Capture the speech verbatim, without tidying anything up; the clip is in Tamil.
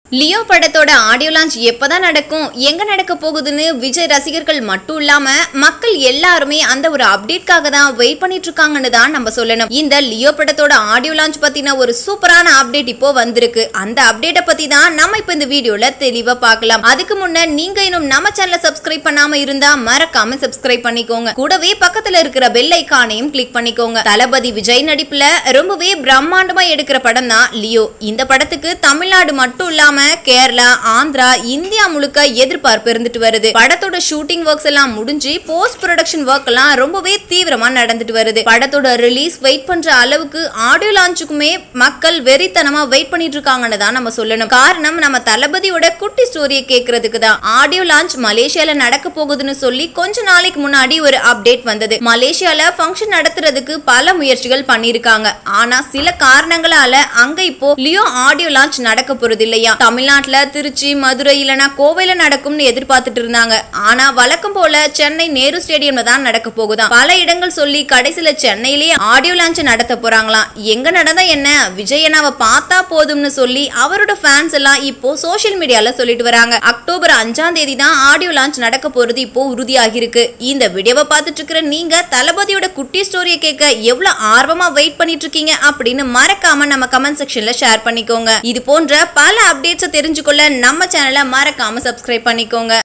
லியோ படத்தோட ஆடியோ லான்ச் எப்பதான் நடக்கும், எங்க நடக்க போகுதுன்னு விஜய் ரசிகர்கள் மட்டும் இல்லாம மக்கள் எல்லாருமே அந்த ஒரு அப்டேட்காக தான் வெயிட் பண்ணிட்டு இருக்காங்கன்னு தான் நம்ம சொல்லணும். இந்த லியோ படத்தோட ஆடியோ லான்ச் பத்தின ஒரு சூப்பரான அப்டேட் இப்போ வந்திருக்கு. அந்த அப்டேட்டை பத்தி தான் நம்ம இப்ப இந்த வீடியோல தெளிவா பார்க்கலாம். அதுக்கு முன்ன நீங்க இன்னும் நம்ம சேனலை சப்ஸ்கிரைப் பண்ணாம இருந்தா மறக்காம சப்ஸ்கிரைப் பண்ணிக்கோங்க. கூடவே பக்கத்துல இருக்கிற பெல் ஐகானையும் கிளிக் பண்ணிக்கோங்க. தளபதி விஜய் நடிப்புல ரொம்பவே பிரம்மாண்டமா எடுக்கிற படம் தான் லியோ. இந்த படத்துக்கு தமிழ்நாடு மட்டும் இல்லாம கேரளா, ஆந்திரா, இந்தியா முழுக்க எதிர்பார்ப்பு இருந்துட்டு வருது. படத்தோட ஷூட்டிங் ஒர்க்ஸ் எல்லாம் முடிஞ்சு போஸ்ட் ப்ரொடக்ஷன் ஒர்க் எல்லாம் ரொம்பவே தீவிரமா நடந்துட்டு வருது. படத்தோட ரிலீஸ் வெயிட் பண்ற அளவுக்கு ஆடியோ லான்ச்சுக்குமே மக்கள் வெறித்தனமா வெயிட் பண்ணிட்டு இருக்காங்கன்னு தான் நம்ம சொல்லணும். காரணம், நம்ம தளபதியோட குட்டி ஸ்டோரியை கேட்கறதுக்கு தான். ஆடியோ லான்ச் மலேசியால நடக்க போகுதுன்னு சொல்லி கொஞ்ச நாளைக்கு முன்னாடி ஒரு அப்டேட் வந்தது. மலேசியால ஃபங்க்ஷன் நடத்துறதுக்கு பல முயற்சிகள் பண்ணிருக்காங்க. ஆனா சில காரணங்களால அங்க இப்போ லியோ ஆடியோ லான்ச் நடக்க போறது இல்லையா. தமிழ்நாட்டுல திருச்சி, மதுரை இல்லனா கோவையில நடக்கும்னு எதிர்பார்த்துட்டு இருந்தாங்க. ஆனா வழக்கம் போல சென்னை நேரு ஸ்டேடியம்ல தான் நடக்க போகுதாம். பல இடங்கள் சொல்லி கடைசியில சென்னையிலேயே ஆடியோ லான்ச் நடத்த போறாங்களாம். எங்க நடந்தா என்ன, விஜய் அண்ணாவை பார்த்தா போதும்னு சொல்லி அவரோட ஃபேன்ஸ் எல்லாம் இப்போ சோசியல் மீடியால சொல்லிட்டு வராங்க. அக்டோபர் அஞ்சாம் தேதி தான் ஆடியோ லான்ச் நடக்க போறது இப்போ உறுதியாகி இருக்கு. இந்த வீடியோவை பார்த்துட்டு இருக்கிற நீங்க தளபதியோட குட்டி ஸ்டோரியை கேட்க எவ்வளவு ஆர்வமா வெயிட் பண்ணிட்டு இருக்கீங்க அப்படின்னு மறக்காம நம்ம கமெண்ட் செக்ஷன்ல ஷேர் பண்ணிக்கோங்க. இது போன்ற பல அப்டேட்ஸ் தெரிஞ்சுக்கொள்ள நம்ம சேனலை மறக்காம சப்ஸ்கிரைப் பண்ணிக்கோங்க.